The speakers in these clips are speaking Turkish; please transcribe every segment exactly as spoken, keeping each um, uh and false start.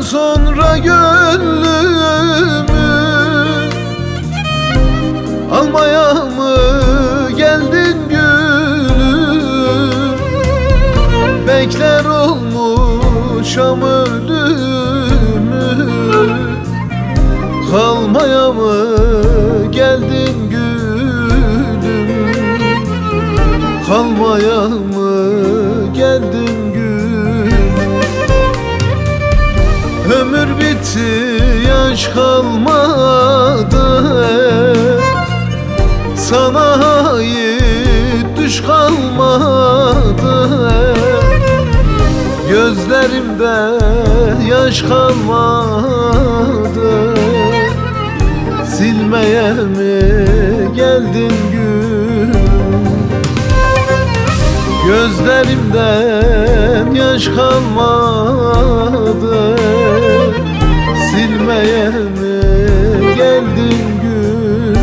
sonra gönlümü almaya mı geldin gülüm? Bekler olmuşam ölümü, kalmaya mı geldin gülüm? Kalmaya mı geldin gülüm? Ömür bitti, yaş kalmadı, sana ait düş kalmadı. Gözlerimde yaş kalmadı, silmeye mi geldin gül? Gözlerimden yaş kalmadı, silmeye mi geldin gül?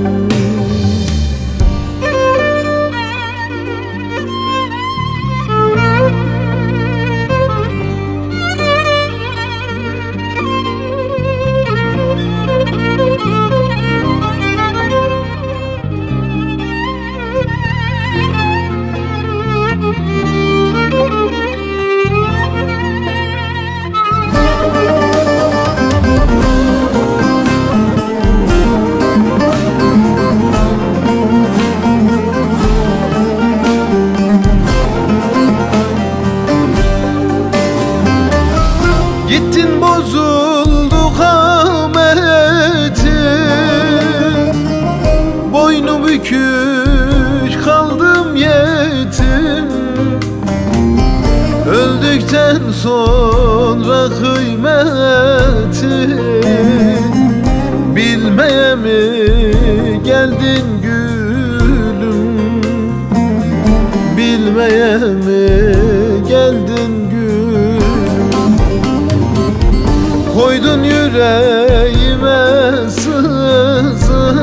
Gittin bozuldu kametim, boynu bükük kaldım yetim. Öldükten sonra kıymeti bilmeye mi geldin gülüm? Bilmeye mi geldin gülüm? Koydun yüreğime sızı,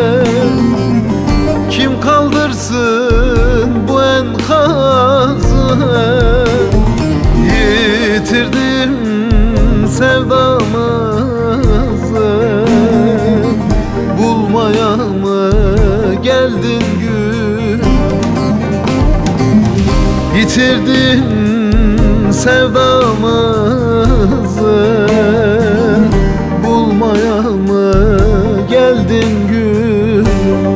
kim kaldırsın bu enkazı? Yitirdim sevdamızı, bulmaya mı geldin gül? Yitirdim sevdamızı, bulmaya mı geldin gül?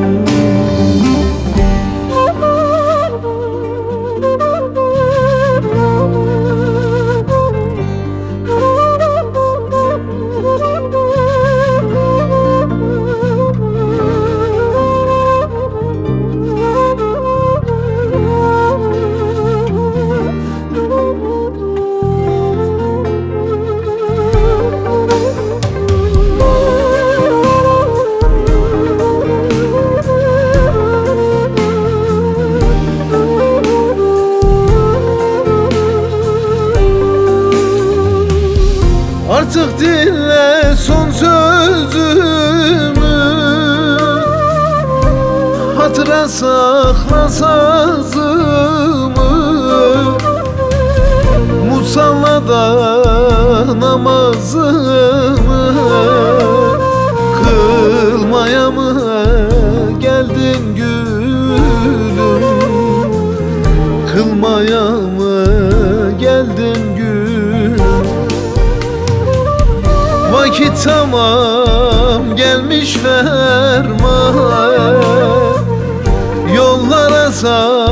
Artık dinle son sözümü, hatıra sakla sazımı. Musallada namazımı kılmaya mı geldin gülüm? Kılmaya mı geldin gülüm? Vakit tamam gelmiş ferman, yollara sar